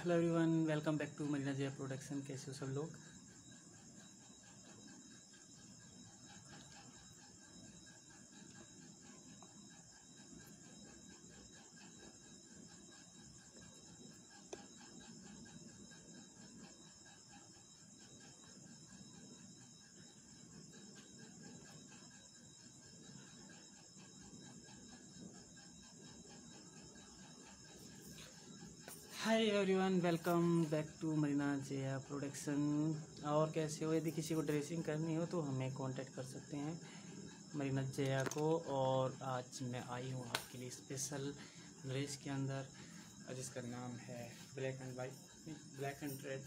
Hello everyone, welcome back to Marina Jaya production. कैसे हो सब लोग। Hi everyone, welcome back to Marina Jaya production. और कैसे हो। यदि किसी को ड्रेसिंग करनी हो तो हमें कांटेक्ट कर सकते हैं मरीना जया को। और आज मैं आई हूँ आपके लिए स्पेशल ड्रेस के अंदर, जिसका नाम है black and white, black and red.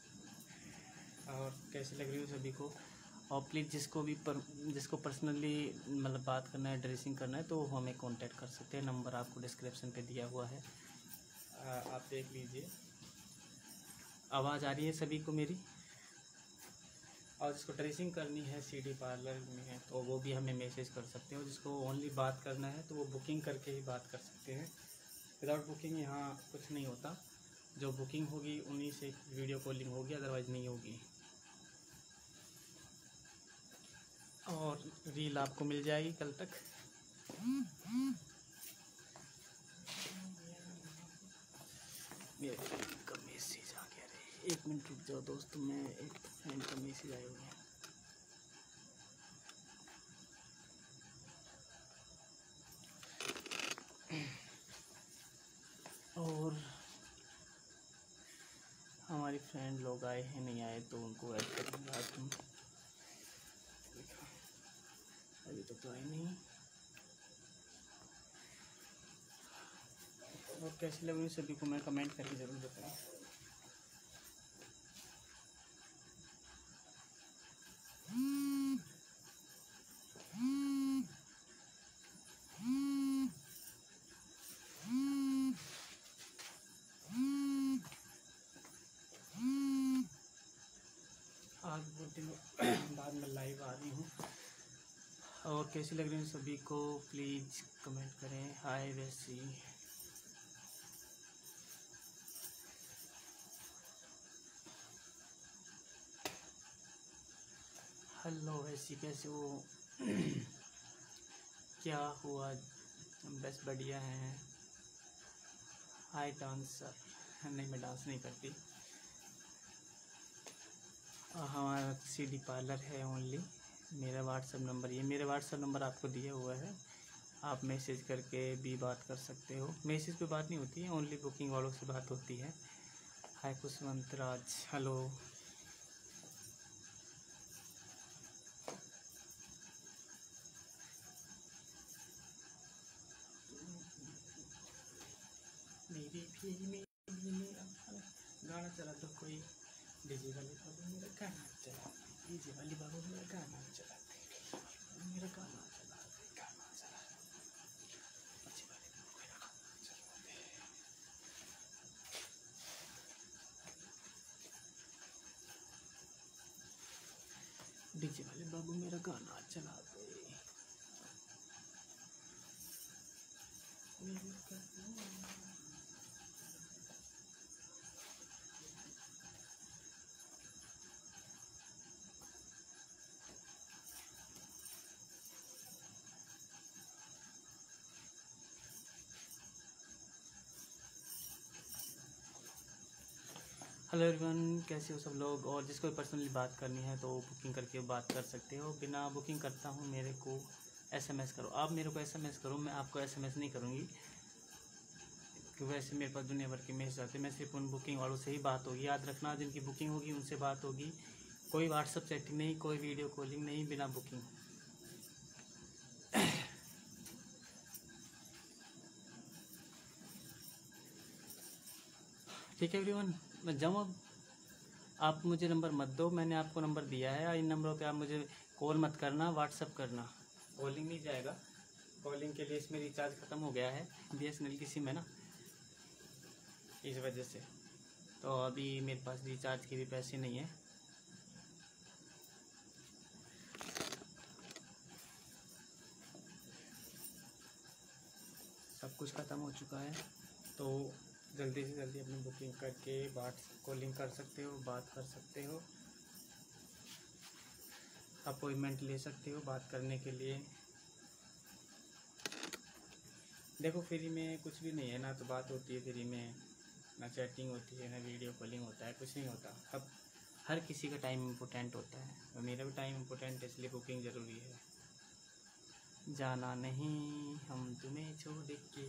और कैसी लग रही हो सभी को। और प्लीज़ जिसको पर्सनली मतलब बात करना है, ड्रेसिंग करना है, तो हमें कांटेक्ट कर सकते हैं। नंबर आपको डिस्क्रिप्शन पे दिया हुआ है, आप देख लीजिए। आवाज़ आ रही है सभी को मेरी। और जिसको ड्रेसिंग करनी है सिटी पार्लर में, तो वो भी हमें मैसेज कर सकते हो। जिसको ओनली बात करना है तो वो बुकिंग करके ही बात कर सकते हैं। विदाउट बुकिंग यहाँ कुछ नहीं होता। जो बुकिंग होगी उन्हीं से वीडियो कॉलिंग होगी, अदरवाइज़ नहीं होगी। और रील आपको मिल जाएगी कल तक। मेरे फ्रेंड का मैसेज आ गया रे, 1 मिनट रुक जाओ दोस्तों, मैं एक फ्रेंड का मैसेज आया हुआ है। और हमारी फ्रेंड लोग आए हैं, नहीं आए तो उनको ऐड करूँगा। तुम अभी तक तो आए नहीं। और कैसी लग रही सभी को मैं कमेंट करके ज़रूर बताऊँ। आज बहुत दिनों बाद में लाइव आ रही हूँ। और कैसी लग रही है सभी को प्लीज़ कमेंट करें। हाय वैसी, हेलो वैसी, कैसे हो। क्या हुआ। बस बढ़िया है। हाय डांसर, नहीं मैं डांस नहीं करती। हमारा सिटी पार्लर है ओनली। मेरा व्हाट्सअप नंबर, ये मेरा व्हाट्सअप नंबर आपको दिया हुआ है। आप मैसेज करके भी बात कर सकते हो। मैसेज पे बात नहीं होती है, ओनली बुकिंग वालों से बात होती है। Hi Kushwant Raj, hello. गाना चला तो कोई डीजे वाली बाबू मेरा गाना चला, डीजे वाली बाबू मेरा गाना चला, मेरा गाना चला, गाना चला, डीजे वाली बाबू मेरा गाना चला, डीजे वाले बाबू मेरा गाना चला दे। हेलो एवरीवन, कैसे हो सब लोग। और जिसको पर्सनली बात करनी है तो बुकिंग करके बात कर सकते हो। बिना बुकिंग करता हूँ, मेरे को एसएमएस करो। आप मेरे को एसएमएस करो, मैं आपको एसएमएस नहीं करूँगी, क्योंकि वैसे मेरे पास दुनिया भर के मैसेज आते हैं। मैं सिर्फ उन बुकिंग वालों से ही बात होगी, याद रखना। जिनकी बुकिंग होगी उनसे बात होगी। कोई व्हाट्सअप चैटिंग नहीं, कोई वीडियो कॉलिंग नहीं, बिना बुकिंग। ठीक है एवरीवन, मैं जाऊँ अब। आप मुझे नंबर मत दो, मैंने आपको नंबर दिया है। इन नंबरों पे आप मुझे कॉल मत करना, व्हाट्सअप करना। कॉलिंग नहीं जाएगा। कॉलिंग के लिए इसमें रिचार्ज ख़त्म हो गया है BSNL की सिम है ना, इस वजह से। तो अभी मेरे पास रिचार्ज के भी पैसे नहीं है। सब कुछ ख़त्म हो चुका है। तो जल्दी से जल्दी अपनी बुकिंग करके बात कॉलिंग कर सकते हो, बात कर सकते हो, अपॉइंटमेंट ले सकते हो बात करने के लिए। देखो फ्री में कुछ भी नहीं है, ना तो बात होती है फ्री में, ना चैटिंग होती है, ना वीडियो कॉलिंग होता है, कुछ नहीं होता। अब हर किसी का टाइम इम्पोर्टेंट होता है और मेरा भी टाइम इम्पोर्टेंट है, इसलिए बुकिंग ज़रूरी है। जाना नहीं हम तुम्हें छोड़ के।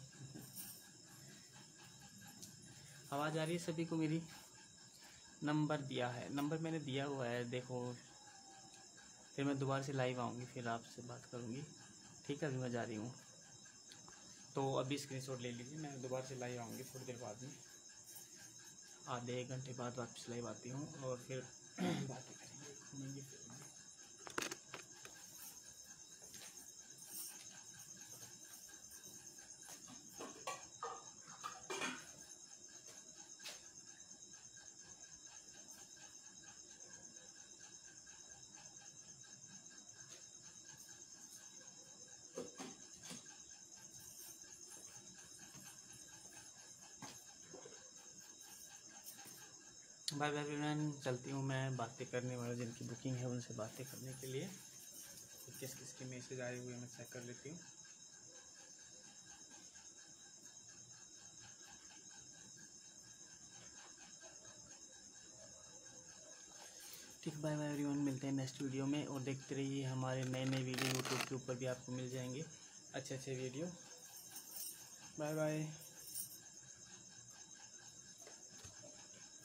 आवाज़ आ रही है सभी को मेरी? नंबर दिया है, नंबर मैंने दिया हुआ है, देखो। फिर मैं दोबारा से लाइव आऊँगी, फिर आपसे बात करूँगी, ठीक है? अभी मैं जा रही हूँ, तो अभी स्क्रीनशॉट ले लीजिए। मैं दोबारा से लाइव आऊँगी थोड़ी देर बाद में, आधे एक घंटे बाद वापस लाइव आती हूँ और फिर बातें करेंगे, घूमेंगे फिरेंगे। बाय बाय एवरीवन, चलती हूँ मैं। बातें करने वाले जिनकी बुकिंग है उनसे बातें करने के लिए। किस किस के मैसेज आए हुए मैं चेक कर लेती हूँ। ठीक, बाय बाय एवरीवन, मिलते हैं नेक्स्ट वीडियो में और देखते रहिए हमारे नए नए वीडियो। यूट्यूब के ऊपर भी आपको मिल जाएंगे अच्छे अच्छे वीडियो। Bye bye.